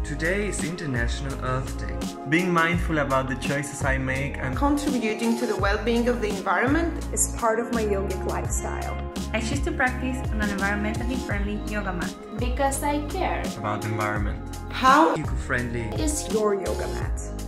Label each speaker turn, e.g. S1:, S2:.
S1: Today is International Earth Day. Being mindful about the choices I make and
S2: contributing to the well-being of the environment
S3: is part of my yogic lifestyle.
S4: I choose to practice on an environmentally friendly yoga mat.
S5: Because I care
S1: about the environment.
S2: How
S1: eco-friendly
S3: is your yoga mat?